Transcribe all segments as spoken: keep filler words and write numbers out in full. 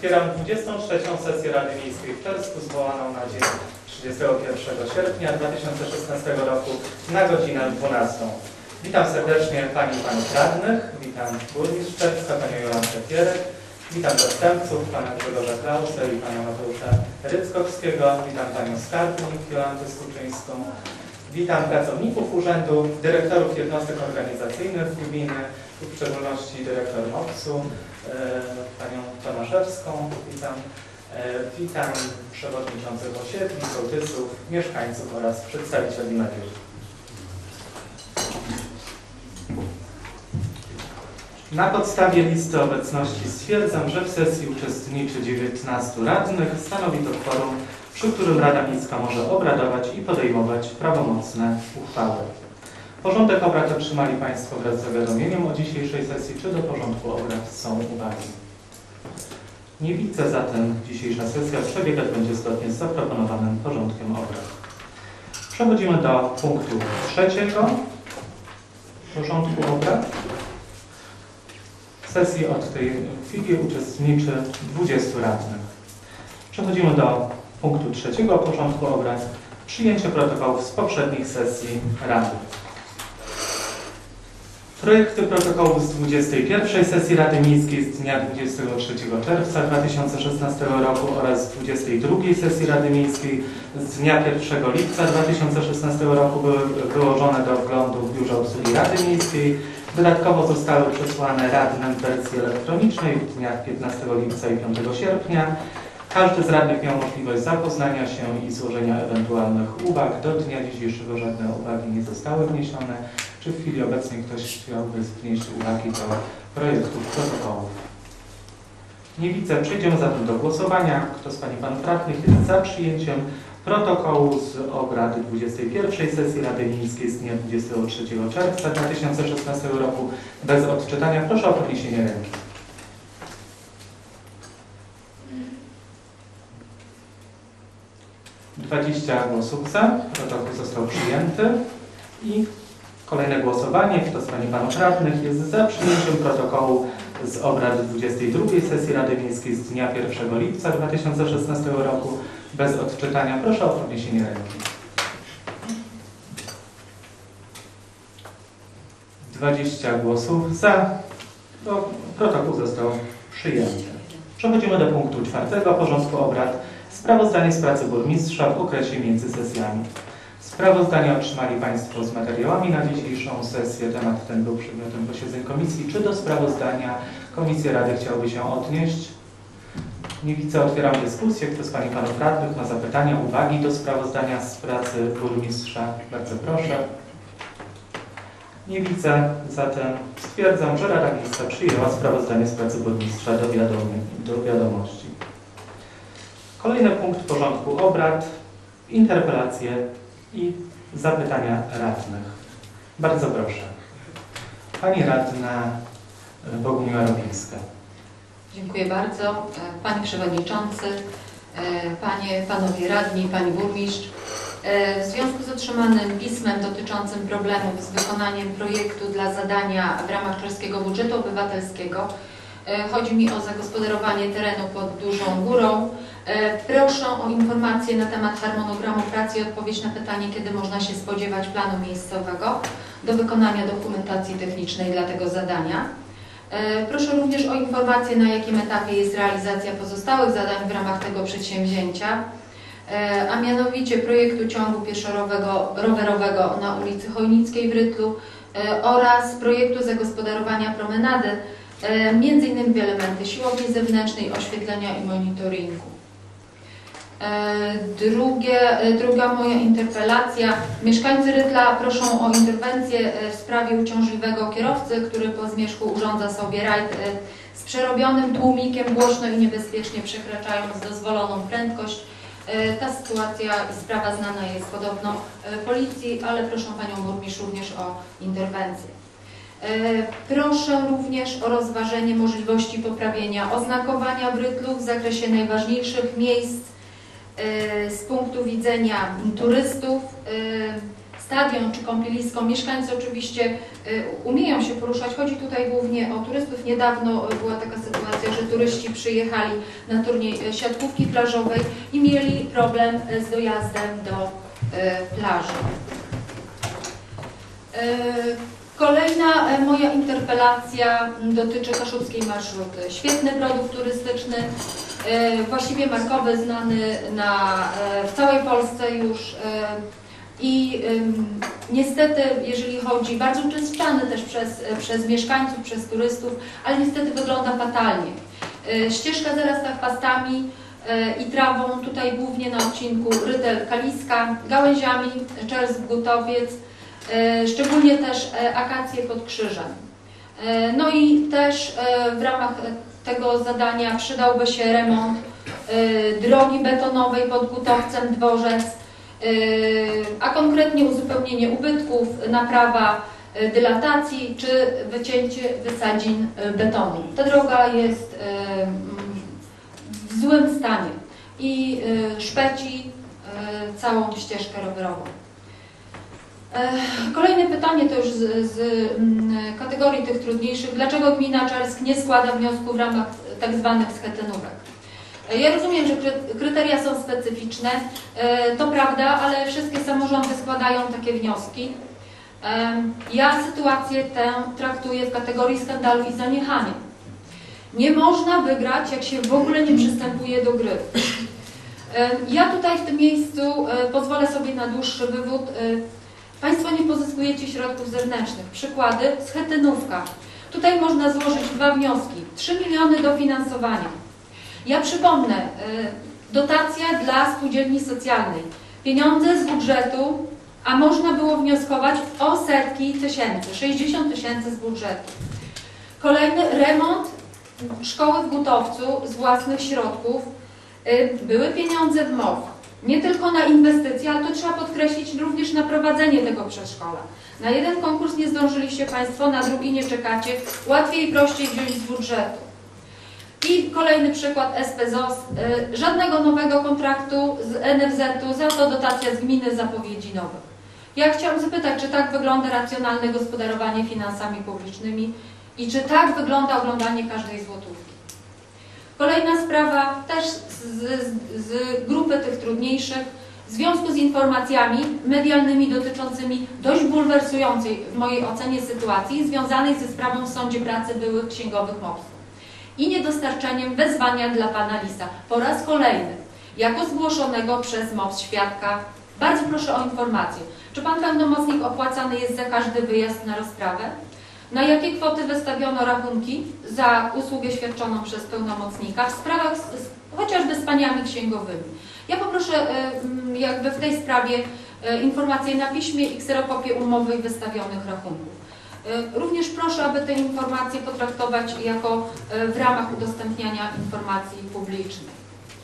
Otwieram dwudziestą trzecią sesję Rady Miejskiej w Czerwcu, zwołaną na dzień trzydziestego pierwszego sierpnia dwa tysiące szesnastego roku na godzinę dwunastą. Witam serdecznie Pani i Panów Radnych, witam burmistrz Czerwca, Panią Jolantę Pierek, witam zastępców, Pana Grzegorza Klausę i Pana Mateusza Ryckowskiego, witam Panią Skarbnik Jolantę Skuczyńską, witam pracowników urzędu, dyrektorów jednostek organizacyjnych gminy, w szczególności dyrektor MOPS-u, Panią Tomaszewską, witam, witam przewodniczących osiedli, sołtysów, mieszkańców oraz przedstawicieli mediów. Na podstawie listy obecności stwierdzam, że w sesji uczestniczy dziewiętnastu radnych, stanowi to kworum, przy którym Rada Miejska może obradować i podejmować prawomocne uchwały. Porządek obrad otrzymali Państwo wraz z zawiadomieniem o dzisiejszej sesji. Czy do porządku obrad są uwagi? Nie widzę, zatem dzisiejsza sesja przebiegać będzie zgodnie z zaproponowanym porządkiem obrad. Przechodzimy do punktu trzeciego porządku obrad. W sesji od tej chwili uczestniczy dwudziestu radnych. Przechodzimy do punktu trzeciego porządku obrad. Przyjęcie protokołów z poprzednich sesji Rady. Projekty protokołów z dwudziestej pierwszej sesji Rady Miejskiej z dnia dwudziestego trzeciego czerwca dwa tysiące szesnastego roku oraz z dwudziestej drugiej sesji Rady Miejskiej z dnia pierwszego lipca dwa tysiące szesnastego roku były wyłożone do wglądu w Biurze Obsługi Rady Miejskiej. Dodatkowo zostały przesłane radnym w wersji elektronicznej w dniach piętnastego lipca i piątego sierpnia. Każdy z radnych miał możliwość zapoznania się i złożenia ewentualnych uwag. Do dnia dzisiejszego żadne uwagi nie zostały wniesione. Czy w chwili obecnej ktoś chciałby wnieść uwagi do projektów protokołów? Nie widzę. Przejdziemy zatem do głosowania. Kto z Pań i Panów Radnych jest za przyjęciem protokołu z obrady dwudziestej pierwszej sesji Rady Miejskiej z dnia dwudziestego trzeciego czerwca dwa tysiące szesnastego roku bez odczytania? Proszę o podniesienie ręki. dwadzieścia głosów za. Protokół został przyjęty. I kolejne głosowanie. Kto z Pań i Panów Radnych jest za przyjęciem protokołu z obrad dwudziestej drugiej sesji Rady Miejskiej z dnia pierwszego lipca dwa tysiące szesnastego roku bez odczytania? Proszę o podniesienie ręki. dwadzieścia głosów za. To protokół został przyjęty. Przechodzimy do punktu czwartego porządku obrad. Sprawozdanie z pracy burmistrza w okresie między sesjami. Sprawozdanie otrzymali Państwo z materiałami na dzisiejszą sesję. Temat ten był przedmiotem posiedzeń komisji. Czy do sprawozdania Komisja Rady chciałby się odnieść? Nie widzę. Otwieram dyskusję. Kto z Pań i Panów Radnych ma zapytania, uwagi do sprawozdania z pracy burmistrza? Bardzo proszę. Nie widzę. Zatem stwierdzam, że Rada Miejska przyjęła sprawozdanie z pracy burmistrza do, wiadomi, do wiadomości. Kolejny punkt porządku obrad. Interpelacje i zapytania radnych. Bardzo proszę. Pani radna Bogumiła Robińska. Dziękuję bardzo. Panie Przewodniczący, Panie, Panowie Radni, Pani Burmistrz. W związku z otrzymanym pismem dotyczącym problemów z wykonaniem projektu dla zadania w ramach czerwskiego budżetu obywatelskiego, chodzi mi o zagospodarowanie terenu pod Dużą Górą. Proszę o informację na temat harmonogramu pracy i odpowiedź na pytanie, kiedy można się spodziewać planu miejscowego do wykonania dokumentacji technicznej dla tego zadania. Proszę również o informację, na jakim etapie jest realizacja pozostałych zadań w ramach tego przedsięwzięcia, a mianowicie projektu ciągu pieszo-rowerowego na ulicy Chojnickiej w Rytlu oraz projektu zagospodarowania promenady, między innymi w elementy siłowni zewnętrznej, oświetlenia i monitoringu. Drugie, druga moja interpelacja. Mieszkańcy Rytla proszą o interwencję w sprawie uciążliwego kierowcy, który po zmierzchu urządza sobie rajd z przerobionym tłumikiem, głośno i niebezpiecznie przekraczając dozwoloną prędkość. Ta sytuacja i sprawa znana jest podobno policji, ale proszę Panią Burmistrz również o interwencję. Proszę również o rozważenie możliwości poprawienia oznakowania w Rytlu w zakresie najważniejszych miejsc z punktu widzenia turystów. stadion czy kąpielisko. Mieszkańcy oczywiście umieją się poruszać. Chodzi tutaj głównie o turystów. Niedawno była taka sytuacja, że turyści przyjechali na turniej siatkówki plażowej i mieli problem z dojazdem do plaży. Kolejna moja interpelacja dotyczy Kaszubskiej Marszruty. Świetny produkt turystyczny, właściwie markowy, znany na, w całej Polsce już i niestety, jeżeli chodzi, bardzo uczęszczany też przez, przez mieszkańców, przez turystów, ale niestety wygląda fatalnie. Ścieżka zarasta chwastami i trawą, tutaj głównie na odcinku Rytel-Kaliska, gałęziami Czersk-Gutowiec, szczególnie też akacje pod krzyżem. No i też w ramach tego zadania przydałby się remont drogi betonowej pod Gutowcem Dworzec, a konkretnie uzupełnienie ubytków, naprawa dylatacji czy wycięcie wysadzin betonu. Ta droga jest w złym stanie i szpeci całą ścieżkę rowerową. Kolejne pytanie to już z, z kategorii tych trudniejszych. Dlaczego gmina Czersk nie składa wniosku w ramach tak zwanych schetynówek? Ja rozumiem, że kryteria są specyficzne, to prawda, ale wszystkie samorządy składają takie wnioski. Ja sytuację tę traktuję w kategorii skandalu i zaniechania. Nie można wygrać, jak się w ogóle nie przystępuje do gry. Ja tutaj w tym miejscu pozwolę sobie na dłuższy wywód. Państwo nie pozyskujecie środków zewnętrznych. Przykłady, schetynówka. Tutaj można złożyć dwa wnioski. trzy miliony dofinansowania. Ja przypomnę, dotacja dla spółdzielni socjalnej. Pieniądze z budżetu, a można było wnioskować o setki tysięcy, sześćdziesiąt tysięcy z budżetu. Kolejny remont szkoły w Gutowcu z własnych środków. Były pieniądze w M O W. Nie tylko na inwestycje, ale to trzeba podkreślić również na prowadzenie tego przedszkola. Na jeden konkurs nie zdążyliście Państwo, na drugi nie czekacie. Łatwiej i prościej wziąć z budżetu. I kolejny przykład S P Z O S. Żadnego nowego kontraktu z N F Z-u, za to dotacja z gminy, zapowiedzi nowych. Ja chciałam zapytać, czy tak wygląda racjonalne gospodarowanie finansami publicznymi i czy tak wygląda oglądanie każdej złotówki. Kolejna sprawa, też z, z, z grupy tych trudniejszych, w związku z informacjami medialnymi dotyczącymi dość bulwersującej w mojej ocenie sytuacji związanej ze sprawą w Sądzie Pracy byłych księgowych mopsów i niedostarczeniem wezwania dla pana Lisa. Po raz kolejny, jako zgłoszonego przez mops świadka, bardzo proszę o informację, czy pan pełnomocnik opłacany jest za każdy wyjazd na rozprawę? Na jakie kwoty wystawiono rachunki za usługę świadczoną przez pełnomocnika w sprawach z, z, chociażby z paniami księgowymi? Ja poproszę y, jakby w tej sprawie y, informacje na piśmie i kserokopię umowy i wystawionych rachunków. Y, również proszę, aby te informacje potraktować jako y, w ramach udostępniania informacji publicznej.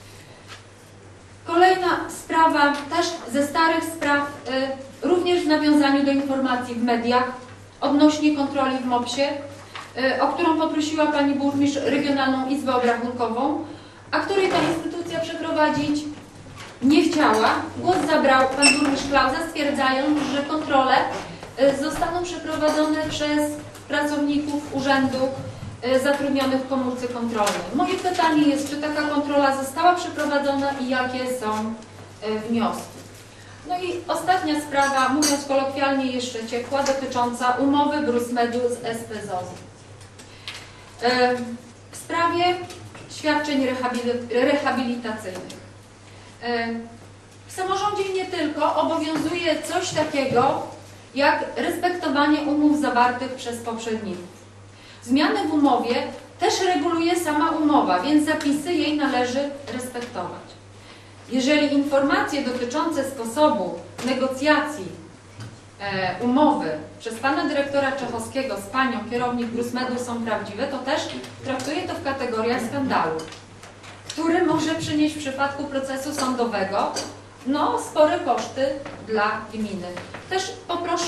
Kolejna sprawa, też ze starych spraw, y, również w nawiązaniu do informacji w mediach, odnośnie kontroli w mopsie, o którą poprosiła Pani Burmistrz Regionalną Izbę Obrachunkową, a której ta instytucja przeprowadzić nie chciała. Głos zabrał Pan Burmistrz Klauza, stwierdzając, że kontrole zostaną przeprowadzone przez pracowników urzędu zatrudnionych w komórce kontrolnej. Moje pytanie jest, czy taka kontrola została przeprowadzona i jakie są wnioski. No i ostatnia sprawa, mówiąc kolokwialnie jeszcze ciepła, dotycząca umowy Brusmedu z S P Z O S. W sprawie świadczeń rehabilitacyjnych. W samorządzie nie tylko obowiązuje coś takiego jak respektowanie umów zawartych przez poprzedników. Zmiany w umowie też reguluje sama umowa, więc zapisy jej należy respektować. Jeżeli informacje dotyczące sposobu negocjacji e, umowy przez pana dyrektora Czechowskiego z panią kierownik Brusmedu są prawdziwe, to też traktuję to w kategoriach skandalu, który może przynieść w przypadku procesu sądowego no, spore koszty dla gminy. Też poproszę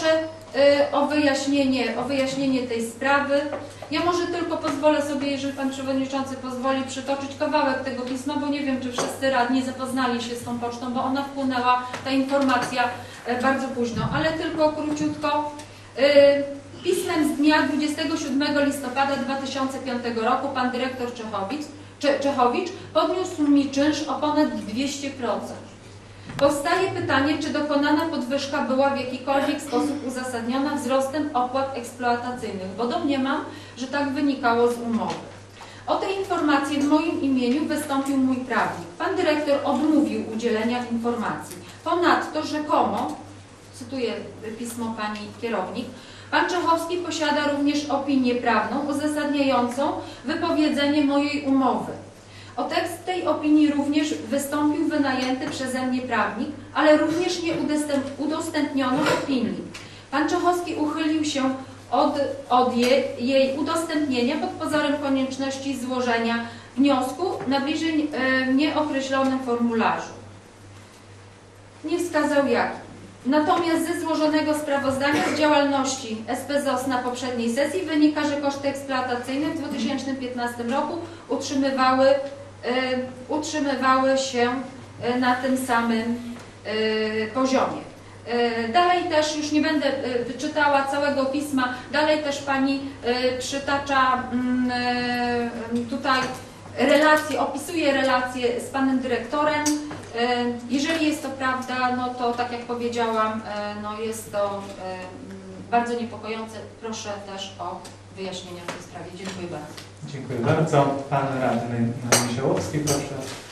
o wyjaśnienie, o wyjaśnienie tej sprawy. Ja może tylko pozwolę sobie, jeżeli Pan Przewodniczący pozwoli, przytoczyć kawałek tego pisma, bo nie wiem, czy wszyscy radni zapoznali się z tą pocztą, bo ona wpłynęła, ta informacja, bardzo późno, ale tylko króciutko. Pismem z dnia dwudziestego siódmego listopada dwa tysiące piątego roku Pan Dyrektor Czechowicz, Czechowicz podniósł mi czynsz o ponad dwieście procent. Powstaje pytanie, czy dokonana podwyżka była w jakikolwiek sposób uzasadniona wzrostem opłat eksploatacyjnych, bo domniemam, że tak wynikało z umowy. O tej informacji w moim imieniu wystąpił mój prawnik. Pan dyrektor odmówił udzielenia informacji. Ponadto rzekomo, cytuję pismo pani kierownik, pan Czechowski posiada również opinię prawną uzasadniającą wypowiedzenie mojej umowy. O tekst tej opinii również wystąpił wynajęty przeze mnie prawnik, ale również nie udostępniono opinii. Pan Czechowski uchylił się od, od je, jej udostępnienia pod pozorem konieczności złożenia wniosku na bliżej e, nieokreślonym formularzu. Nie wskazał jaki. Natomiast ze złożonego sprawozdania z działalności S P Z O S na poprzedniej sesji wynika, że koszty eksploatacyjne w dwa tysiące piętnastym roku utrzymywały, y, utrzymywały się na tym samym y, poziomie. Y, dalej też, już nie będę y, czytała całego pisma, dalej też Pani y, przytacza y, tutaj relacje, opisuje relacje z Panem Dyrektorem. Jeżeli jest to prawda, no to tak jak powiedziałam, no jest to bardzo niepokojące. Proszę też o wyjaśnienia w tej sprawie. Dziękuję bardzo. Dziękuję bardzo. Pan radny Misiałowski, proszę.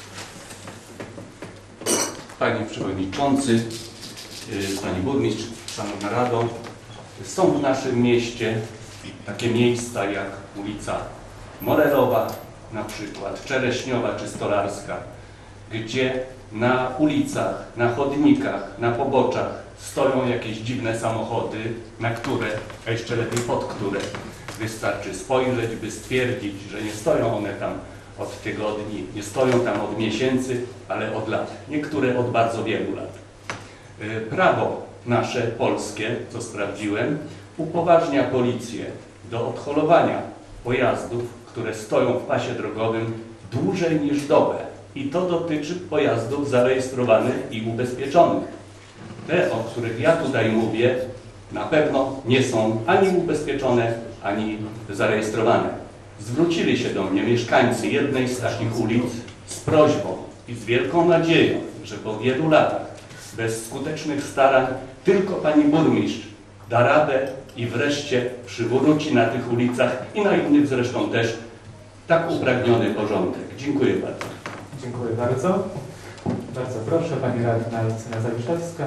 Panie Przewodniczący, Pani Burmistrz, Szanowna Rado, są w naszym mieście takie miejsca jak ulica Morelowa, na przykład Czereśniowa czy Stolarska, gdzie na ulicach, na chodnikach, na poboczach stoją jakieś dziwne samochody, na które, a jeszcze lepiej pod które wystarczy spojrzeć, by stwierdzić, że nie stoją one tam od tygodni, nie stoją tam od miesięcy, ale od lat. Niektóre od bardzo wielu lat. Prawo nasze, polskie, co sprawdziłem, upoważnia policję do odholowania pojazdów, które stoją w pasie drogowym dłużej niż dobę. I to dotyczy pojazdów zarejestrowanych i ubezpieczonych. Te, o których ja tutaj mówię, na pewno nie są ani ubezpieczone, ani zarejestrowane. Zwrócili się do mnie mieszkańcy jednej z takich ulic z prośbą i z wielką nadzieją, że po wielu latach bez skutecznych starań tylko pani burmistrz da radę i wreszcie przywróci na tych ulicach i na innych zresztą też tak upragniony porządek. Dziękuję bardzo. Dziękuję bardzo. Bardzo proszę, pani radna Justyna Zawiszewska.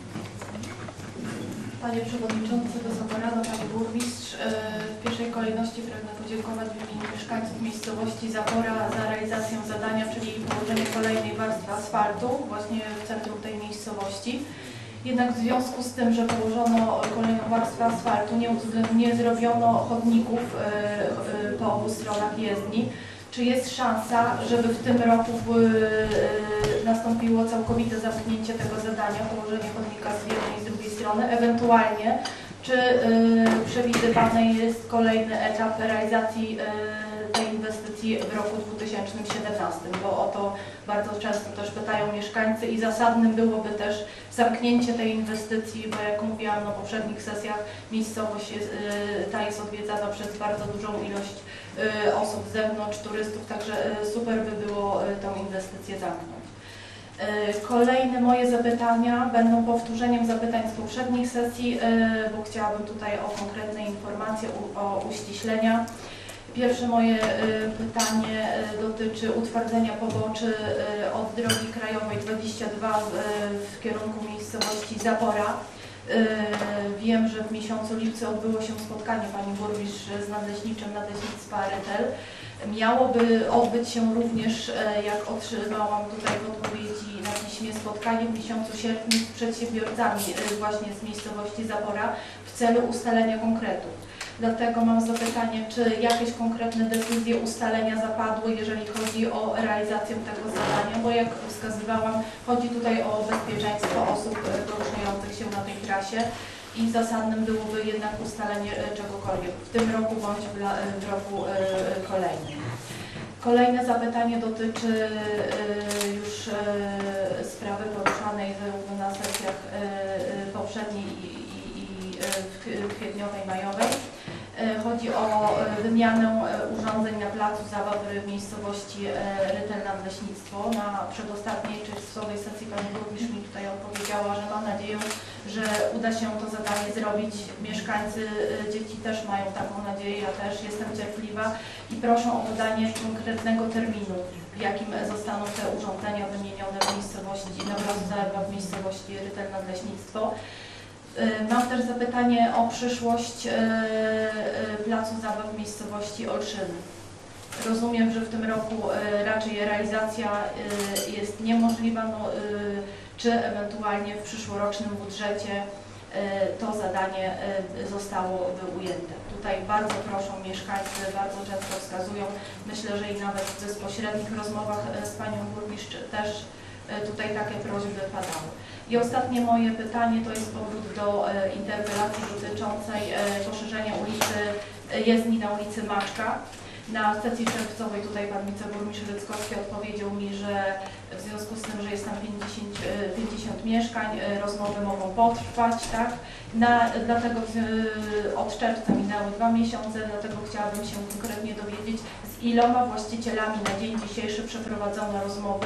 Panie Przewodniczący, Wysoka Rado, Pani Burmistrz, w pierwszej kolejności pragnę podziękować w imieniu mieszkańców miejscowości Zapora za realizację zadania, czyli położenie kolejnej warstwy asfaltu właśnie w centrum tej miejscowości. Jednak w związku z tym, że położono kolejną warstwę asfaltu, nie, nie zrobiono chodników po obu stronach jezdni. Czy jest szansa, żeby w tym roku y, nastąpiło całkowite zamknięcie tego zadania, położenie chodnika z jednej i z drugiej strony, ewentualnie czy y, przewidywany jest kolejny etap realizacji y, tej inwestycji w roku dwa tysiące siedemnastym, bo o to bardzo często też pytają mieszkańcy i zasadnym byłoby też zamknięcie tej inwestycji, bo jak mówiłam na poprzednich sesjach, miejscowość jest, y, ta jest odwiedzana przez bardzo dużą ilość y, osób z zewnątrz, turystów, także y, super by było y, tą inwestycję zamknąć. Kolejne moje zapytania będą powtórzeniem zapytań z poprzednich sesji, bo chciałabym tutaj o konkretne informacje, o uściślenia. Pierwsze moje pytanie dotyczy utwardzenia poboczy od drogi krajowej dwadzieścia dwa w kierunku miejscowości Zapora. Wiem, że w miesiącu lipcu odbyło się spotkanie pani burmistrz z nadleśniczym Nadleśnictwa Aretel. Miałoby odbyć się również, jak otrzymałam tutaj w odpowiedzi na piśmie, spotkanie w miesiącu sierpniu z przedsiębiorcami właśnie z miejscowości Zapora w celu ustalenia konkretów. Dlatego mam zapytanie, czy jakieś konkretne decyzje ustalenia zapadły, jeżeli chodzi o realizację tego zadania, bo jak wskazywałam, chodzi tutaj o bezpieczeństwo osób poruszających się na tej trasie. i zasadnym byłoby jednak ustalenie czegokolwiek w tym roku bądź w, la, w roku kolejnym. Kolejne zapytanie dotyczy już sprawy poruszanej zarówno na sesjach poprzedniej i, i, i w kwietniowej, majowej. Chodzi o wymianę urządzeń na placu zabaw w miejscowości Rytel Nadleśnictwo. Na przedostatniej czerwcowej sesji pani burmistrz mi tutaj odpowiedziała, że mam nadzieję, że uda się to zadanie zrobić. Mieszkańcy, dzieci też mają taką nadzieję, ja też jestem cierpliwa i proszę o podanie konkretnego terminu, w jakim zostaną te urządzenia wymienione w miejscowości, na placu zabaw w miejscowości Rytel Nadleśnictwo. Mam też zapytanie o przyszłość placu zabaw w miejscowości Olszyny. Rozumiem, że w tym roku raczej realizacja jest niemożliwa, no, czy ewentualnie w przyszłorocznym budżecie to zadanie zostałoby ujęte. Tutaj bardzo proszę, mieszkańcy bardzo często wskazują, myślę, że i nawet w bezpośrednich rozmowach z panią burmistrz też tutaj takie prośby padały. I ostatnie moje pytanie to jest powrót do e, interpelacji dotyczącej e, poszerzenia ulicy e, jezdni na ulicy Maczka. Na sesji czerwcowej tutaj pan wiceburmistrz Ryckowski odpowiedział mi, że w związku z tym, że jest tam pięćdziesiąt, pięćdziesiąt mieszkań, e, rozmowy mogą potrwać, tak? Na, dlatego e, od czerwca minęły dwa miesiące, dlatego chciałabym się konkretnie dowiedzieć, z iloma właścicielami na dzień dzisiejszy przeprowadzono rozmowy.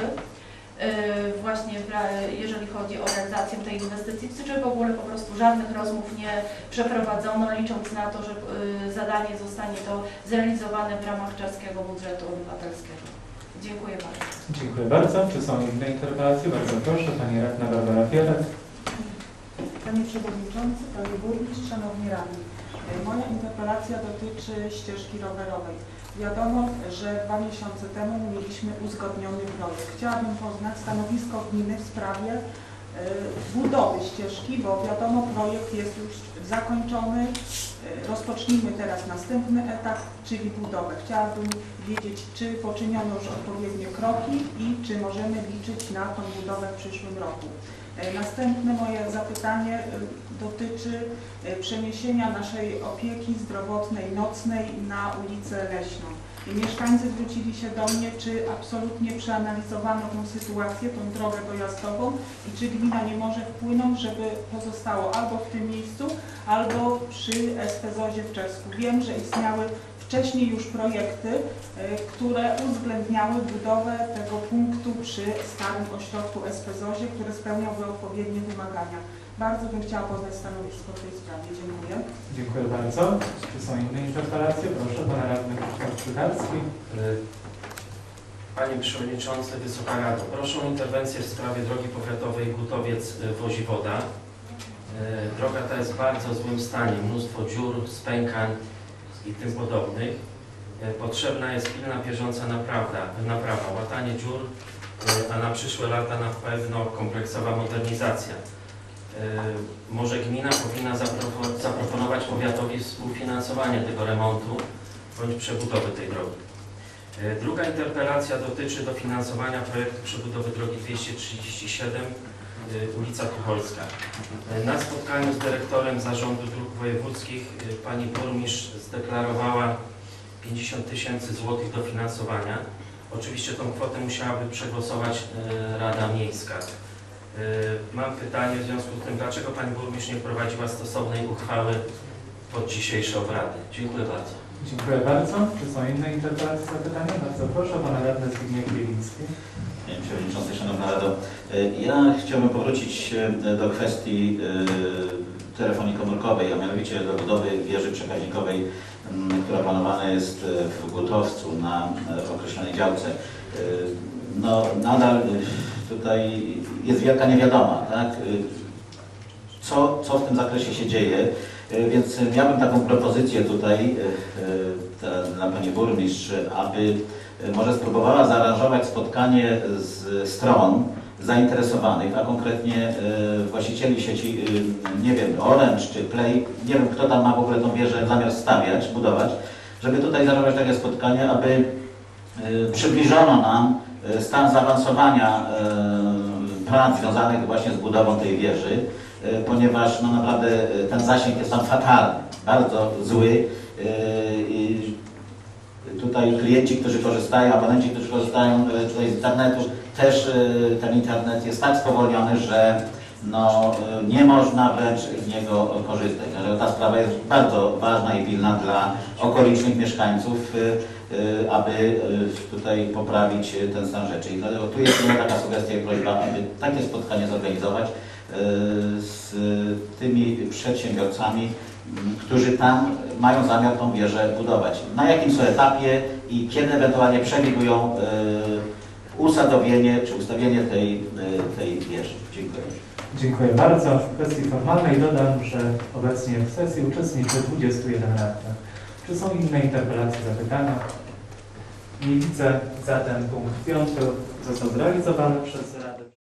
Właśnie jeżeli chodzi o realizację tej inwestycji, czy w ogóle po prostu żadnych rozmów nie przeprowadzono, licząc na to, że zadanie zostanie to zrealizowane w ramach czeskiego budżetu obywatelskiego. Dziękuję bardzo. Dziękuję bardzo. Czy są inne interpelacje? Bardzo proszę. Pani radna Barbara Fielet. Panie Przewodniczący, Panie Burmistrz, Szanowni Radni. Moja interpelacja dotyczy ścieżki rowerowej. Wiadomo, że dwa miesiące temu mieliśmy uzgodniony projekt. Chciałabym poznać stanowisko gminy w sprawie y, budowy ścieżki, bo wiadomo, projekt jest już zakończony. Y, rozpocznijmy teraz następny etap, czyli budowę. Chciałabym wiedzieć, czy poczyniono już odpowiednie kroki i czy możemy liczyć na tą budowę w przyszłym roku. Następne moje zapytanie dotyczy przeniesienia naszej opieki zdrowotnej nocnej na ulicę Leśną. I mieszkańcy zwrócili się do mnie, czy absolutnie przeanalizowano tę sytuację, tą drogę dojazdową i czy gmina nie może wpłynąć, żeby pozostało albo w tym miejscu, albo przy S P Z-ozie w Czesku. Wiem, że istniały wcześniej już projekty, które uwzględniały budowę tego punktu przy starym ośrodku S P Z-ozie, które spełniałby odpowiednie wymagania. Bardzo bym chciała poznać stanowisko w tej sprawie. Dziękuję. Dziękuję bardzo. Czy są inne interpelacje? Proszę, pana radny Krzysztof Czytarski. Panie Przewodniczący, Wysoka Rado, proszę o interwencję w sprawie drogi powiatowej Gutowiec-Woziwoda. Droga ta jest w bardzo złym stanie, mnóstwo dziur, spękań i tym podobnych. Potrzebna jest pilna, bieżąca naprawa, naprawa, łatanie dziur, a na przyszłe lata na pewno kompleksowa modernizacja. Może gmina powinna zaproponować powiatowi współfinansowanie tego remontu bądź przebudowy tej drogi. Druga interpelacja dotyczy dofinansowania projektu przebudowy drogi dwieście trzydzieści siedem, ulica Tucholska. Na spotkaniu z dyrektorem Zarządu Dróg Wojewódzkich pani burmistrz zdeklarowała pięćdziesiąt tysięcy złotych dofinansowania. Oczywiście tą kwotę musiałaby przegłosować Rada Miejska. Mam pytanie w związku z tym, dlaczego pani burmistrz nie prowadziła stosownej uchwały pod dzisiejsze obrady? Dziękuję bardzo. Dziękuję bardzo. Czy są inne interpelacje, zapytania? Bardzo proszę, pana radny Zbigniew Bieliński. Panie Przewodniczący, Szanowna Rado, ja chciałbym powrócić do kwestii telefonii komórkowej, a mianowicie do budowy wieży przekaźnikowej, która planowana jest w Gutowcu na określonej działce. No, nadal tutaj jest wielka niewiadoma, tak? Co, co w tym zakresie się dzieje, więc miałbym taką propozycję tutaj dla pani burmistrz, aby może spróbowała zaaranżować spotkanie z stron zainteresowanych, a konkretnie właścicieli sieci, nie wiem, Orange czy Play, nie wiem kto tam ma w ogóle tą wieżę zamiar stawiać, budować, żeby tutaj zaaranżować takie spotkanie, aby przybliżono nam stan zaawansowania prac związanych właśnie z budową tej wieży, e, ponieważ no naprawdę e, ten zasięg jest tam fatalny, bardzo zły. E, i tutaj klienci, którzy korzystają, abonenci, którzy korzystają e, tutaj z internetu, też e, ten internet jest tak spowolniony, że no, e, nie można wręcz z niego korzystać. Także ta sprawa jest bardzo ważna i pilna dla okolicznych mieszkańców, e, e, aby e, tutaj poprawić ten stan rzeczy. I dlatego tu jest jedna taka sugestia i prośba, aby takie spotkanie zorganizować e, z tymi przedsiębiorcami, którzy tam mają zamiar tą wieżę budować. Na jakim są etapie i kiedy ewentualnie przewidują y, usadowienie czy ustawienie tej, y, tej wieży. Dziękuję. Dziękuję bardzo. W kwestii formalnej dodam, że obecnie w sesji uczestniczy dwudziestu jeden radnych. Czy są inne interpelacje, zapytania? Nie widzę, zatem punkt piąty został zrealizowany przez Radę.